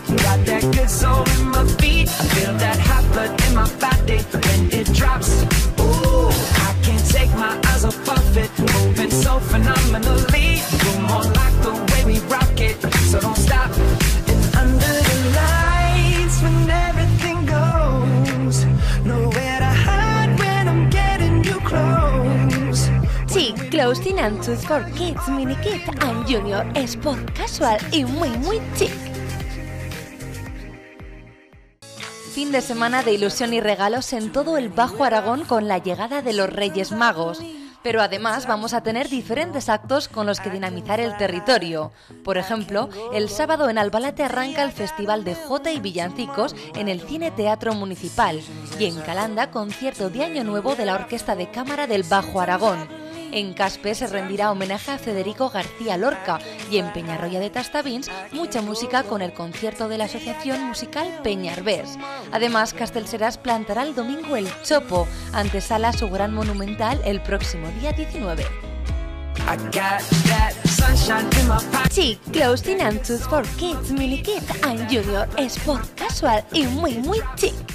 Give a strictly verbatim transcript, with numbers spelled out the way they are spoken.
Got that good soul in my feet. I feel that hot blood in my body when it drops. Ooh, I can't take my eyes off of it. Moving so phenomenally. You're more like the way we rock it. So don't stop. And under the lights when everything goes. Nowhere to hide when I'm getting you close. Sí, Closing and Tooth for Kids, Mini Kid and Junior es por casual y muy muy chic. Fin de semana de ilusión y regalos en todo el Bajo Aragón con la llegada de los Reyes Magos. Pero además vamos a tener diferentes actos con los que dinamizar el territorio. Por ejemplo, el sábado en Albalate arranca el Festival de Jota y Villancicos en el Cine Teatro Municipal y en Calanda concierto de Año Nuevo de la Orquesta de Cámara del Bajo Aragón. En Caspe se rendirá homenaje a Federico García Lorca y en Peñarroya de Tastavins mucha música con el concierto de la Asociación Musical Peñarbés. Además, Castellseràs plantará el domingo el Chopo, antesala a su gran monumental el próximo día diecinueve. Sí, Closing and Tooth for Kids, Mini Kid and Junior es por casual y muy muy chic.